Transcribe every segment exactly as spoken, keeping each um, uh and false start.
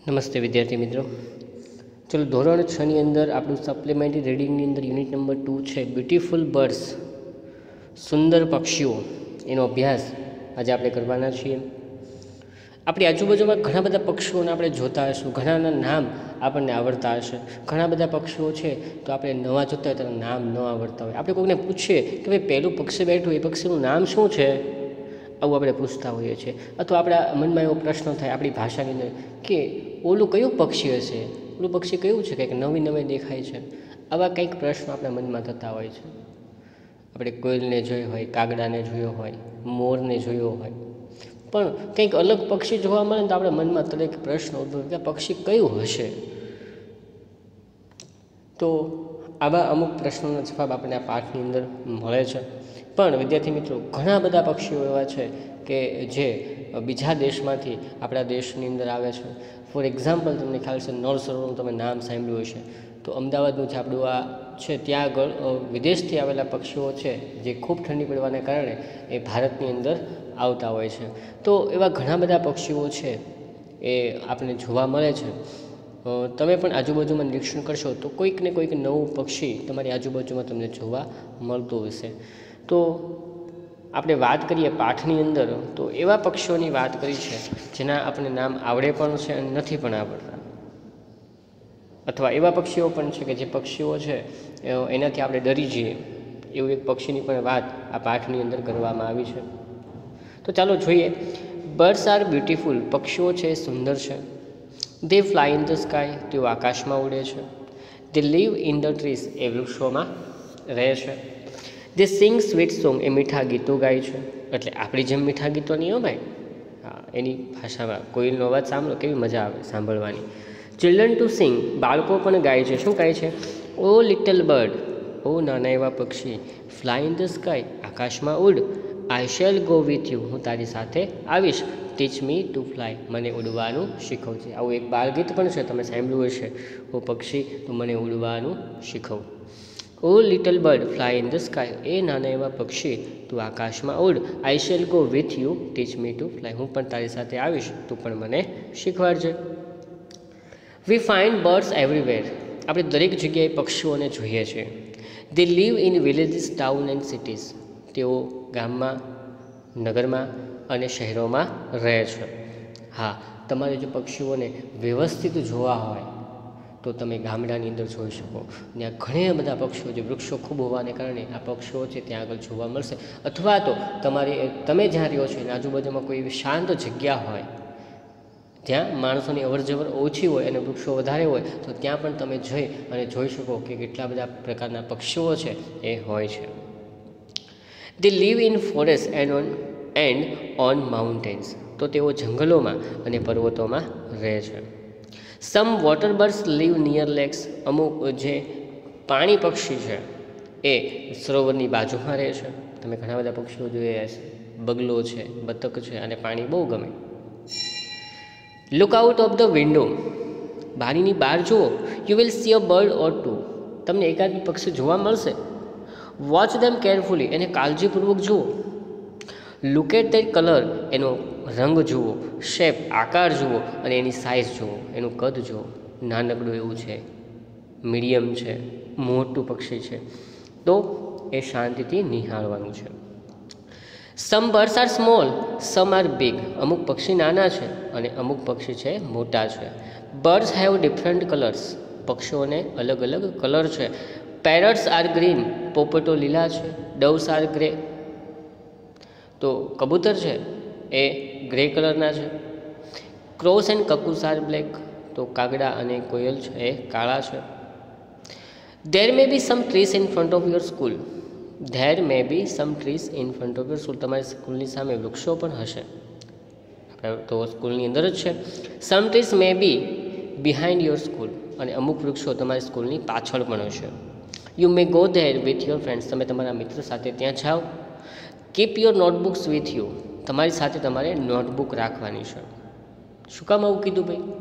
નમસ્તે વિદ્યાર્થી મિત્રો. ચલો ધોરણ છ ની અંદર આપણું સપ્લિમેન્ટરી રીડિંગની અંદર યુનિટ નંબર ટુ છે બ્યુટીફુલ બર્ડ્સ, સુંદર પક્ષીઓ, એનો અભ્યાસ આજે આપણે કરવાના છીએ. આપણી આજુબાજુમાં ઘણા બધા પક્ષીઓને આપણે જોતા હશું, ઘણાના નામ આપણને આવડતા હશે. ઘણા બધા પક્ષીઓ છે તો આપણે નવા જોતા હોય તો નામ ન આવડતા હોય. આપણે કોઈને પૂછીએ કે ભાઈ પહેલું પક્ષી બેઠું એ પક્ષીનું નામ શું છે, આવું આપણે પૂછતા હોઈએ છીએ. અથવા આપણા મનમાં એવો પ્રશ્ન થાય આપણી ભાષાની અંદર કે ઓલું કયું પક્ષી હશે, ઓલું પક્ષી કયું છે, કંઈક નવી નવી દેખાય છે. આવા કંઈક પ્રશ્નો આપણા મનમાં થતા હોય છે. આપણે કોયલને જોઈ હોય, કાગડાને જોયો હોય, મોરને જોયો હોય, પણ કંઈક અલગ પક્ષી જોવા મળે તો આપણા મનમાં દરેક પ્રશ્ન ઉદ્ભવે કે આ પક્ષી કયું હશે. તો આવા અમુક પ્રશ્નોના જવાબ આપણને આ પાઠની અંદર મળે છે. પણ વિદ્યાર્થી મિત્રો, ઘણા બધા પક્ષીઓ એવા છે કે જે બીજા દેશમાંથી આપણા દેશની અંદર આવે છે. ફોર એક્ઝામ્પલ, તમને ખ્યાલ છે નળ સરોવરનું તમે નામ સાંભળ્યું હશે. તો અમદાવાદનું જે આપણું આ છે ત્યાં આગળ વિદેશથી આવેલા પક્ષીઓ છે જે ખૂબ ઠંડી પડવાને કારણે એ ભારતની અંદર આવતા હોય છે. તો એવા ઘણા બધા પક્ષીઓ છે એ આપણને જોવા મળે છે. તમે પણ આજુબાજુમાં નિરીક્ષણ કરશો તો કોઈક ને કોઈક નવું પક્ષી તમારી આજુબાજુમાં તમને જોવા મળતું હશે. તો આપણે વાત કરીએ પાઠની અંદર તો એવા પક્ષીઓની વાત કરી છે જેના આપણને નામ આવડે પણ છે અને નથી પણ આવડતા, અથવા એવા પક્ષીઓ પણ છે કે જે પક્ષીઓ છે એનાથી આપણે ડરી જઈએ, એવું એક પક્ષીની પણ વાત આ પાઠની અંદર કરવામાં આવી છે. તો ચાલો જોઈએ. બર્ડ્સ આર બ્યુટીફુલ, પક્ષીઓ છે એ સુંદર છે. They fly in the sky, તેઓ આકાશમાં ઉડે છે. They live in the trees, એ વૃક્ષોમાં રહે છે. દે સિંગ સ્વીટ સોંગ, એ મીઠા ગીતો ગાય છે. એટલે આપણી જેમ મીઠા ગીતો નહીં હો ભાઈ, હા, એની ભાષામાં કોઈનો અવાજ સાંભળો કેવી મજા આવે સાંભળવાની. ચિલ્ડ્રન ટુ સિંગ, બાળકો પણ ગાય છે. શું ગાય છે? ઓ લિટલ બર્ડ, ઓ નાના એવા પક્ષી, ફ્લાય ઇન ધ સ્કાય, આકાશમાં ઉડ. I shall go with you, હું તારી સાથે આવીશ. ટીચ મી ટુ ફ્લાય, મને ઉડવાનું શીખવજે. આવું એક બાળગીત પણ છે, તમે સાંભળ્યું હશે. ઓ પક્ષી, તું મને ઉડવાનું શીખવ. O little bird fly in the sky, એ નાના એવા પક્ષી તું આકાશમાં ઉડ. I shall go with you teach me to fly, હું પણ તારી સાથે આવીશ, તું પણ મને શીખવાડજે. વી ફાઇન્ડ બર્ડ્સ એવરીવેર, આપણે દરેક જગ્યાએ પક્ષીઓને જોઈએ છીએ. They live in villages, town and cities, તેઓ ગામમાં, નગરમાં અને શહેરોમાં રહે છે. હા, તમારે જો પક્ષીઓને વ્યવસ્થિત જોવા હોય તો તમે ગામડાની અંદર જોઈ શકો. ત્યાં ઘણા બધા પક્ષીઓ, જે વૃક્ષો ખૂબ હોવાને કારણે આ પક્ષીઓ છે ત્યાં આગળ જોવા મળશે. અથવા તો તમારી તમે જ્યાં રહ્યો છો એના આજુબાજુમાં કોઈ એવી શાંત જગ્યા હોય જ્યાં માણસોની અવરજવર ઓછી હોય અને વૃક્ષો વધારે હોય તો ત્યાં પણ તમે જઈ અને જોઈ શકો કે કેટલા બધા પ્રકારના પક્ષીઓ છે એ હોય છે. They live in forest and on and on mountains, તો તેઓ જંગલોમાં અને પર્વતોમાં રહે છે. Some water birds live near lakes, અમુક જે પાણી પક્ષી છે એ સરોવરની બાજુમાં રહે છે. તમે ઘણા બધા પક્ષીઓ જોયા છે, બગલો છે, બતક છે, અને પાણી બહુ ગમે. Look out of the window, બારીની બહાર જુઓ. You will see a bird or two, તમને એકાદ પક્ષી જોવા મળશે. વોચ ધેમ કેરફુલી, એને કાળજીપૂર્વક જુઓ. લુક એટ ધેર કલર, એનો રંગ જુઓ. શેપ, આકાર જુઓ. અને એની સાઇઝ જુઓ, એનું કદ જુઓ. નાનકડું એવું છે, મીડિયમ છે, મોટું પક્ષી છે, તો એ શાંતિથી નિહાળવાનું છે. Some birds are small, some are big, અમુક પક્ષી નાના છે અને અમુક પક્ષી છે મોટા છે. બર્ડ્સ હેવ ડિફરન્ટ કલર્સ, પક્ષીઓને અલગ અલગ કલર છે. પેરટ્સ આર ગ્રીન, પોપટો લીલા છે. ડવ્સ આર ગ્રે, તો કબૂતર છે એ ગ્રે કલરના છે. Crows and cuckoos are black, તો કાગડા અને કોયલ છે એ કાળા છે. There may be some trees in front of your school, there may be some trees in front of your school, તમારી સ્કૂલની સામે વૃક્ષો પણ હશે. તો સ્કૂલની અંદર જ છે. Some trees may be behind your school, અને અમુક વૃક્ષો તમારી સ્કૂલની પાછળ પણ હશે. You may go there with your friends, તમે તમારા મિત્ર સાથે ત્યાં જાઓ. Keep your notebooks with you, તમારી સાથે તમારે નોટબુક રાખવાની છે. શું કામ આવું કીધું ભાઈ?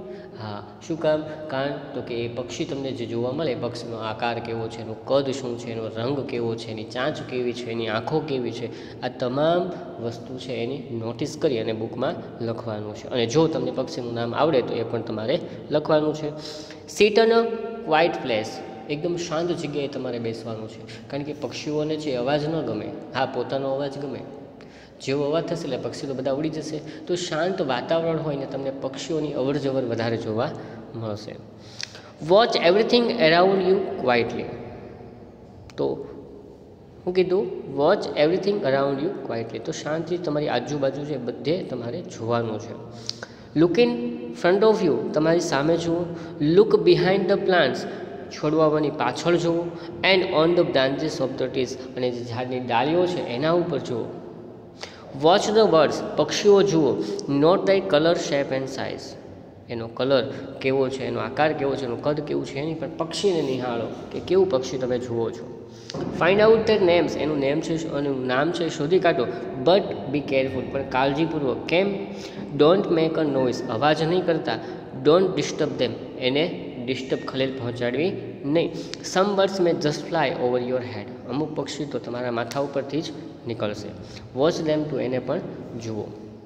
હા, શું કામ? કારણ તો કે એ પક્ષી તમને જે જોવા મળે, પક્ષીનો આકાર કેવો છે, એનું કદ શું છે, એનો રંગ કેવો છે, એની ચાંચ કેવી છે, એની આંખો કેવી છે, આ તમામ વસ્તુ છે એની નોટિસ કરી અને બુકમાં લખવાનું છે. અને જો તમને પક્ષીનું નામ આવડે તો એ પણ તમારે લખવાનું છે. Sit on a quiet place, એકદમ શાંત જગ્યાએ તમારે બેસવાનું છે, કારણ કે પક્ષીઓને છે અવાજ ન ગમે. હા, પોતાનો અવાજ ગમે, જેવો અવાજ થશે એટલે પક્ષી તો બધા ઉડી જશે. તો શાંત વાતાવરણ હોય ને તમને પક્ષીઓની અવર જવર વધારે જોવા મળશે. Watch everything around you quietly, તો હું કીધું watch everything around you quietly, તો શાંતિ તમારી આજુબાજુ છે બધે તમારે જોવાનું છે. Look in front of you, તમારી સામે જુઓ. લુક બિહાઇન્ડ ધ પ્લાન્ટ્સ, છોડવાની પાછળ જુઓ. And on the branches of the trees, અને જે ઝાડની ડાળીઓ છે એના ઉપર જુઓ. વોચ ધ બર્ડ્સ, પક્ષીઓ જુઓ. Note the colour, shape and size, એનો કલર કેવો છે, એનો આકાર કેવો છે, એનું કદ કેવું છે, એની પણ પક્ષીને નિહાળો કે કેવું પક્ષી તમે જુઓ છો. ફાઇન્ડ આઉટ ધેર નેમ્સ, એનું નેમ છે, એનું નામ છે શોધી કાઢો. બટ બી કેરફુલ, પણ કાળજીપૂર્વક. કેમ? ડોન્ટ મેક અ નોઇઝ, અવાજ નહીં કરતા. ડોન્ટ ડિસ્ટર્બ ધેમ, એને ડિસ્ટર્બ ખલેલ પહોંચાડવી નહીં. Some birds may just fly over your head, અમુક પક્ષી તો તમારા માથા ઉપરથી જ નીકળશે. વોચ ધેમ ટુ, એને પણ જુઓ.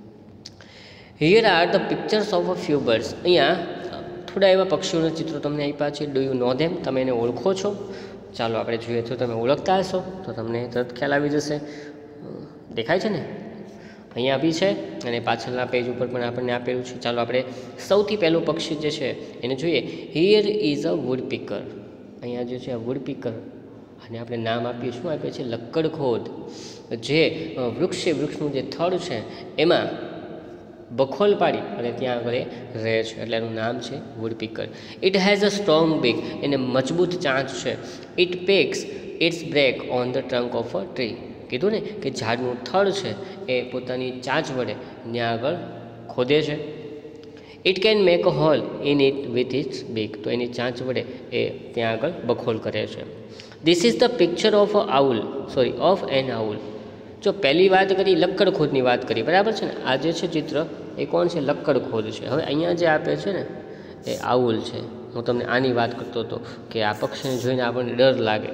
Here are the pictures of a few birds, અહીંયા થોડા એવા પક્ષીઓના ચિત્રો તમને આપ્યા છે. ડુ યુ નો ધેમ, તમે એને ઓળખો છો? ચાલો આપણે જોઈએ. તો તમે ઓળખતા હશો તો તમને તરત ખ્યાલ આવી જશે. દેખાય છે ને, અહીંયા બી છે અને પાછળના પેજ ઉપર પણ આપણને આપેલું છે. ચાલો આપણે સૌથી પહેલું પક્ષી જે છે એને જોઈએ. Here is a woodpecker, અહીંયા જે છે આ વુડ પીકર, અને આપણે નામ આપીએ, શું આપીએ છીએ? લક્કડખોદ. જે વૃક્ષ છે, વૃક્ષનું જે થડ છે એમાં બખોલ પાડી અને ત્યાં આગળ રહે છે, એટલે એનું નામ છે woodpecker. It has a strong beak, એને મજબૂત ચાંચ છે. It pecks its break on the trunk of a tree, કીધું ને કે ઝાડનું થડ છે એ પોતાની ચાંચ વડે ત્યાં આગળ ખોદે છે. It can make a hole in it with its beak, તો એની ચાંચ વડે એ ત્યાં આગળ બખોલ કરે છે. This is the picture of a owl, sorry of an owl. જો પહેલી વાત કરી લક્કડખોદની વાત કરી, બરાબર છે ને. આ જે છે ચિત્ર એ કોણ છે? લક્કડખોદ છે. હવે અહીંયા જે આપે છે ને એ આઉલ છે. હું તમને આની વાત કરતો હતો કે આ પક્ષીને જોઈને આપણને ડર લાગે,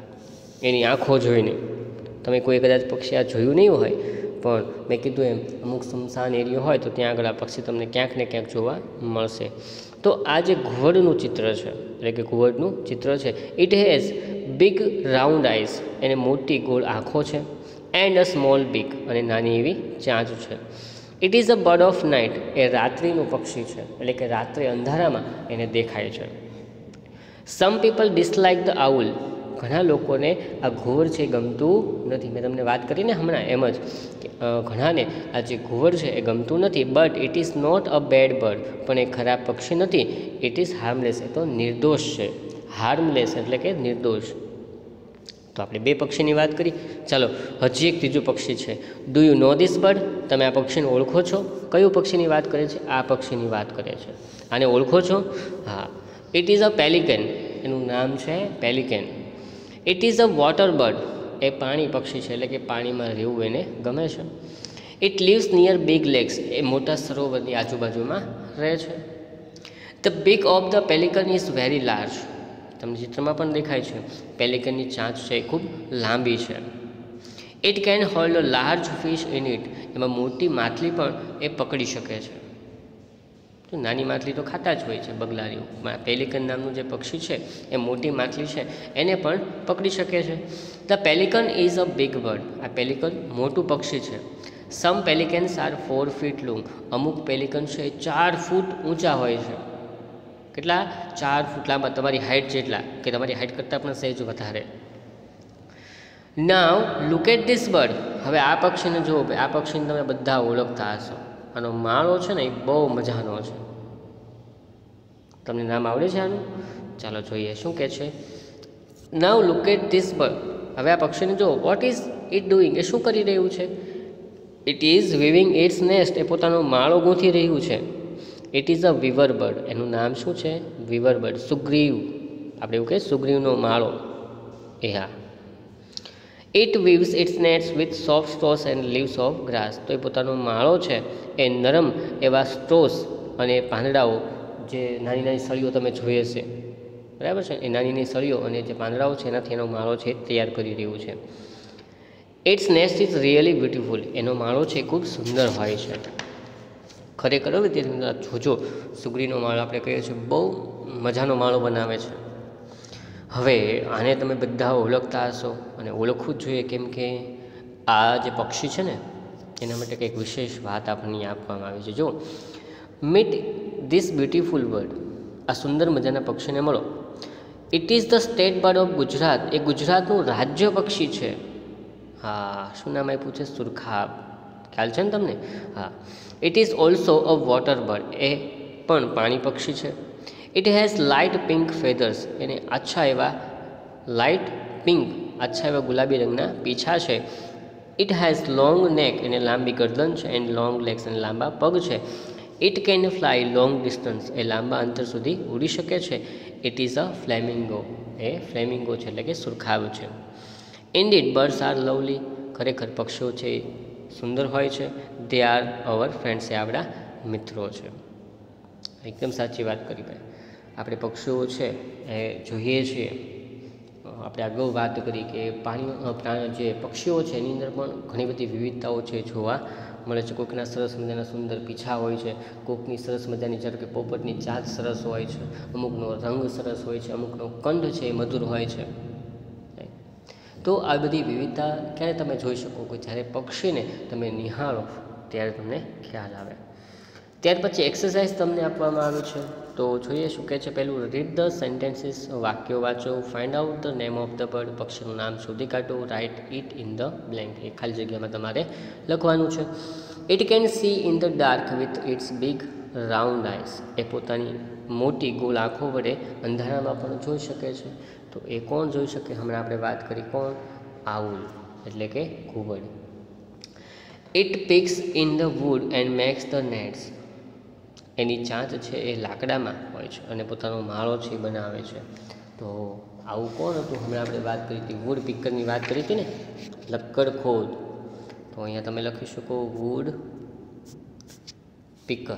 એની આંખો જોઈને. તમે કોઈ કદાચ પક્ષી આ જોયું નહીં હોય, પણ મેં કીધું એમ અમુક સુમસાન એરિયો હોય તો ત્યાં આગળ આ પક્ષી તમને ક્યાંક ને ક્યાંક જોવા મળશે. તો આ જે ઘુવડનું ચિત્ર છે, એટલે કે ઘુવડનું ચિત્ર છે, it has big round eyes, એને મોટી ગોળ આંખો છે. એન્ડ અ સ્મોલ બીક, અને નાની એવી ચાંચ છે. It is a bird of night, એ રાત્રિનું પક્ષી છે, એટલે કે રાત્રે અંધારામાં એને દેખાય છે. Some people dislike the owl, ઘણા લોકોને આ ઘુવડ છે ગમતું નથી. મેં તમને વાત કરીને હમણાં એમ જ કે ઘણાને આ જે ઘુવડ છે એ ગમતું નથી. But it is not a bad bird, પણ એ ખરાબ પક્ષી નથી. ઇટ ઇઝ હાર્મલેસ, એ તો નિર્દોષ છે. હાર્મલેસ એટલે કે નિર્દોષ. તો આપણે બે પક્ષીની વાત કરી. ચાલો હજી એક ત્રીજું પક્ષી છે. Do you know this bird, તમે આ પક્ષીને ઓળખો છો? કયું પક્ષીની વાત કરે છે? આ પક્ષીની વાત કરે છે. આને ઓળખો છો? હા. ઇટ ઇઝ અ પેલિકન, એનું નામ છે pelican. It is a water bird, એ પાણી પક્ષી છે, એટલે કે પાણીમાં રહેવું એને ગમે છે. It lives near big lakes, એ મોટા સરોવરની આજુબાજુમાં રહે છે. The beak of the pelican is very large, તમને ચિત્રમાં પણ દેખાય છે. પેલિકનની ચાંચ છે એ ખૂબ લાંબી છે. It can hold a large fish in it, એમાં મોટી માછલી પણ એ પકડી શકે છે. તો નાની માછલી તો ખાતા જ હોય છે બગલારીઓ. પેલિકન નામનું જે પક્ષી છે એ મોટી માછલી છે એને પણ પકડી શકે છે. The pelican is a big bird, આ પેલિકન મોટું પક્ષી છે. Some pelicans are four feet long, અમુક પેલિકન છે એ ચાર ફૂટ ઊંચા હોય છે. કેટલા? ચાર ફૂટ લાંબા, તમારી હાઇટ જેટલા, કે તમારી હાઇટ કરતાં પણ સહેજ વધારે. Now look at this bird, હવે આ પક્ષીને જુઓ. આ પક્ષીને તમે બધા ઓળખતા હશો. આનો માળો છે ને એ બહુ મજાનો છે. તમને નામ આવડે છે આનું? ચાલો જોઈએ શું કહે છે. Now look at this bird, હવે આ પક્ષીને જુઓ. વોટ ઇઝ ઇટ ડુઈંગ, એ શું કરી રહ્યું છે? It is weaving its nest, એ પોતાનો માળો ગૂંથી રહ્યું છે. It is a weaver bird, એનું નામ શું છે? Weaver bird. સુગ્રીવ, આપણે એવું કહીએ સુગ્રીવનો માળો, એ હા. It weaves its nests with soft straws and leaves of grass, તો એ પોતાનો માળો છે એ નરમ એવા સ્ટ્રોસ અને પાંદડાઓ જે નાની નાની સળીઓ તમે જોઈ હશે, બરાબર છે, એ નાની નાની સળીઓ અને જે પાંદડાઓ છે એનાથી એનો માળો છે તૈયાર કરી રહ્યું છે. Its nest is really beautiful. એનો માળો છે ખૂબ સુંદર હોય છે. ખરેખર વિદ્યાર્થી મિત્રો જોજો, સુગરીનો માળો આપણે કહીએ છીએ બહુ મજાનો માળો બનાવે છે. હવે આને તમે બધા ઓળખતા હશો અને ઓળખવું જ જોઈએ, કેમ કે આ જે પક્ષી છે ને એના માટે કંઈક વિશેષ વાત આપણને આપવામાં આવી છે. જો મીટ ધીસ બ્યુટીફુલ બર્ડ, આ સુંદર મજાના પક્ષીને મળો. It is the state bird of Gujarat. એ ગુજરાતનું રાજ્ય પક્ષી છે. હા, શું નામ આપ્યું છે? સુરખાબ. ખ્યાલ છે ને તમને? હા. It is also a water bird. એ પણ પાણી પક્ષી છે. It has light pink feathers. એને આછા એવા લાઇટ પિંક, આછા એવા ગુલાબી રંગના પીછા છે. ઇટ હેઝ લોંગ નેક. એને લાંબી ગરદન છે. And long legs. અને લાંબા પગ છે. It can fly long distance. એ લાંબા અંતર સુધી ઉડી શકે છે. It is a flamingo. એ ફ્લેમિંગો છે, એટલે કે સુરખાબ છે. Indeed birds are lovely. ખરેખર પક્ષીઓ છે સુંદર હોય છે. They are our friends. એ આપણા મિત્રો છે. એકદમ સાચી વાત કરી ભાઈ. આપણે પક્ષીઓ છે એ જોઈએ છીએ. આપણે અગાઉ વાત કરી કે પાણી પ્રાણી જે પક્ષીઓ છે એની અંદર પણ ઘણી બધી વિવિધતાઓ છે જોવા મળે છે. કોઈકના સરસ મજાના સુંદર પીછા હોય છે, કોઈકની સરસ મજાની જ્યારે કે પોપટની ચાંચ સરસ હોય છે, અમુકનો રંગ સરસ હોય છે, અમુકનો કંઠ છે એ મધુર હોય છે. તો આ બધી વિવિધતા ક્યારે તમે જોઈ શકો કે જ્યારે પક્ષીને તમે નિહાળો ત્યારે તમને ખ્યાલ આવે. ત્યાર પછી એક્સરસાઇઝ તમને આપવામાં આવે છે. તો જોઈએ શું કહે છે. પહેલું, રીડ ધ સેન્ટેન્સીસ. વાક્યો વાંચો. Find out the name of the bird. પક્ષીનું નામ શોધી કાઢો. Write it in the blank. એ ખાલી જગ્યામાં તમારે લખવાનું છે. It can see in the dark with its big round eyes. એ પોતાની મોટી ગોળ આંખો વડે અંધારામાં પણ જોઈ શકે છે. તો એ કોણ જોઈ શકે? હમણાં આપણે વાત કરી કોણ? આઉલ, એટલે કે ઘુવડ. It pecks in the wood and makes the nests. એની ચાંચ છે એ લાકડામાં હોય છે અને પોતાનો માળો છે એ બનાવે છે. તો આવું કોણ હતું? હમણાં આપણે વાત કરી હતી, વુડ પિકરની વાત કરી હતી ને, લક્કડખોદ. તો અહીંયા તમે લખી શકો વુડ પિકર.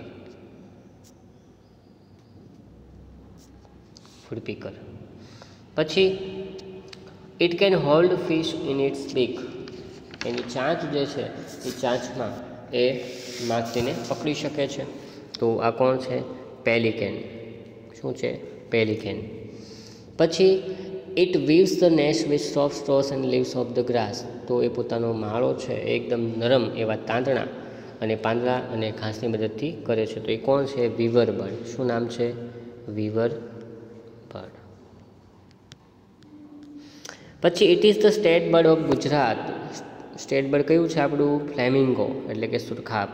Woodpecker. પછી it can hold fish in its beak. એની ચાંચ જે છે એ ચાંચમાં એ માછલીને પકડી શકે છે. તો આ કોણ છે? પેલિકેન. શું છે? પેલિકેન. પછી it weaves the nest with soft straws and leaves of the grass. તો એ પોતાનો માળો છે એકદમ નરમ એવા તાંતણા અને પાંદડા અને ઘાસની મદદથી કરે છે. તો એ કોણ છે? Weaver bird. શું નામ છે? Weaver bird. પછી it is the state bird of Gujarat. State bird કયું છે આપણું? ફ્લેમિંગો, એટલે કે સુરખાબ.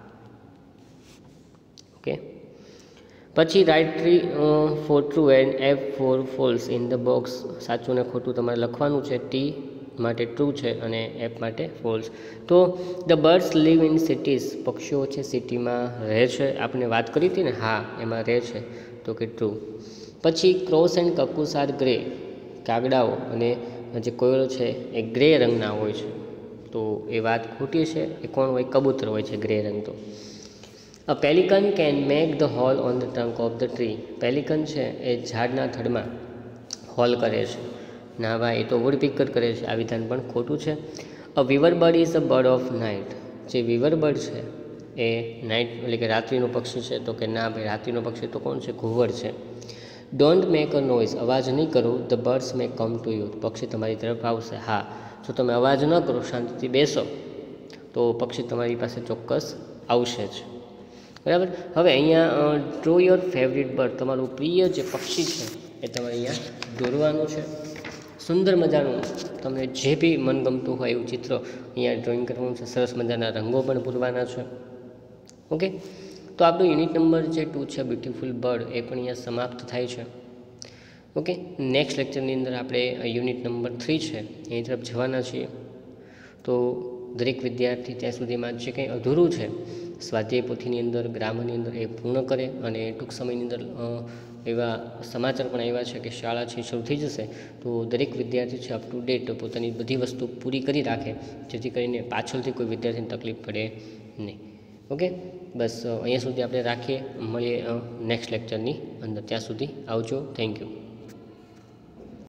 ઓકે. પછી write T for true and F for false in the box. સાચું ને ખોટું તમારે લખવાનું છે. ટી માટે ટ્રુ છે અને એફ માટે ફોલ્સ. તો the birds live in cities. પક્ષીઓ છે સિટીમાં રહે છે. આપણે વાત કરી હતી ને, હા એમાં રહે છે, તો કે ટ્રુ. પછી crows and cuckoos are grey. કાગડાઓ અને જે કોયલો છે એ ગ્રે રંગના હોય છે. તો એ વાત ખોટી છે. એ કોણ હોય? કબૂતર હોય છે ગ્રે રંગ. તો a pelican can make the hole on the trunk of the tree. Pelican છે એ ઝાડના થડમાં હોલ કરે છે. ના ભાઈ, એ તો વુડ પિકર કરે છે. આ વિધાન પણ ખોટું છે. A weaver bird is a bird of night. જે વિવર બર્ડ છે એ નાઇટ એટલે કે રાત્રિનું પક્ષી છે. તો કે ના ભાઈ, રાત્રિનું પક્ષી તો કોણ છે? ઘુવડ છે. Don't make a noise. અવાજ નહીં કરો. The birds may come to you. પક્ષી તમારી તરફ આવશે. હા, જો તમે અવાજ ન કરો, શાંતિથી બેસો, તો પક્ષી તમારી પાસે ચોક્કસ આવશે જ. બરાબર. હવે અહીંયા ડ્રો યોર ફેવરિટ બર્ડ. તમારું પ્રિય જે પક્ષી છે એ તમારે અહીંયા દોરવાનું છે. સુંદર મજાનું તમને જે બી મનગમતું હોય એવું ચિત્ર અહીંયા ડ્રોઈંગ કરવાનું છે. સરસ મજાના રંગો પણ પૂરવાના છે. ઓકે. તો આપણું યુનિટ નંબર જે ટુ છે બ્યુટીફુલ બર્ડ, એ પણ અહીંયા સમાપ્ત થાય છે. ઓકે. નેક્સ્ટ લેક્ચરની અંદર આપણે યુનિટ નંબર થ્રી છે એની તરફ જવાના છીએ. તો દરેક વિદ્યાર્થી ત્યાં સુધીમાં જે કંઈ અધૂરું છે સ્વાધ્યાય પોથીની અંદર, ગ્રામરની અંદર, એ પૂર્ણ કરે. અને ટૂંક સમયની અંદર એવા સમાચાર પણ આવ્યા છે કે શાળા છે શરૂ થઈ જશે. તો દરેક વિદ્યાર્થી છે અપ ટુ ડેટ પોતાની બધી વસ્તુ પૂરી કરી રાખે, જેથી કરીને પાછળથી કોઈ વિદ્યાર્થીને તકલીફ પડે નહીં. ઓકે, બસ અહીંયા સુધી આપણે રાખીએ, મળીએ નેક્સ્ટ લેક્ચરની અંદર. ત્યાં સુધી આવજો. Thank you.